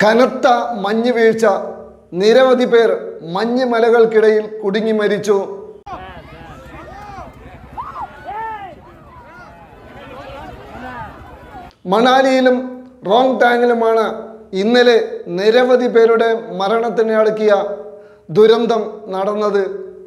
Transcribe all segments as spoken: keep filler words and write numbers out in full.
കനത്ത മഞ്ഞ് വീഴ്ച, നിരവധി പേർ മഞ്ഞ് മലകൾക്കിടയിൽ കുടുങ്ങി മരിച്ചു. മണാലിയിലും റോങ് ടാങ്ങിലുമാണ് ഇന്നലെ നിരവധി പേരുടെ മരണത്തിന് അടുക്കിയ ദുരന്തം നടന്നത്.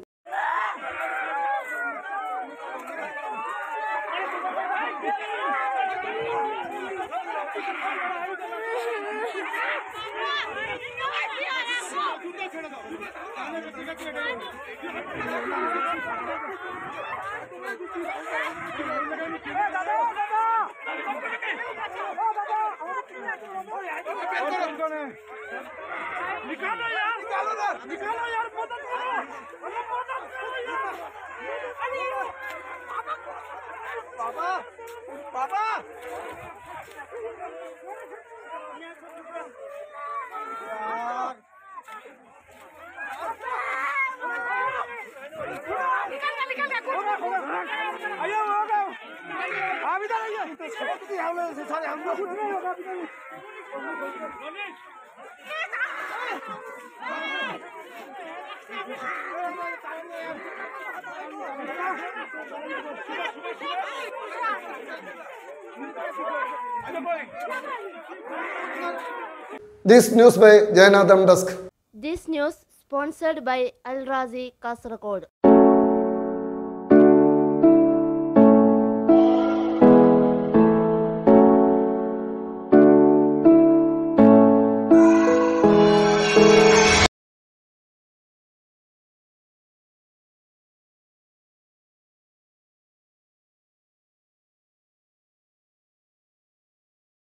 निकालो यार निकालो ना निकालो यार मदद करो अरे मदद करो यार अरे पापा पापा निकल निकल आइए हो गए आप इधर आइए हम लोग सारे हम लोग This news by Jayannath Desk. This news sponsored by Al Razi Kasaragod.